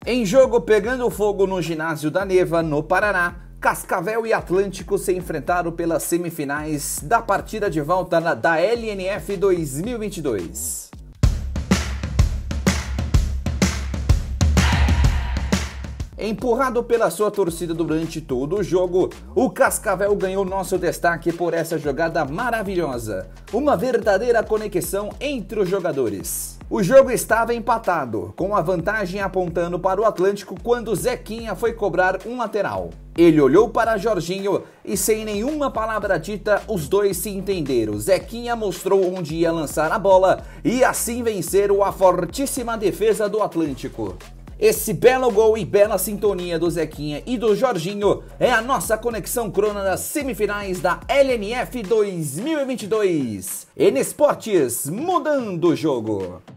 Em jogo pegando fogo no ginásio da Neva, no Paraná, Cascavel e Atlântico se enfrentaram pelas semifinais da partida de volta da LNF 2022. Empurrado pela sua torcida durante todo o jogo, o Cascavel ganhou nosso destaque por essa jogada maravilhosa, uma verdadeira conexão entre os jogadores. O jogo estava empatado, com a vantagem apontando para o Atlântico quando Zequinha foi cobrar um lateral. Ele olhou para Jorginho e sem nenhuma palavra dita, os dois se entenderam. Zequinha mostrou onde ia lançar a bola e assim venceram a fortíssima defesa do Atlântico. Esse belo gol e bela sintonia do Zequinha e do Jorginho é a nossa conexão crona das semifinais da LNF 2022. N Esportes, mudando o jogo.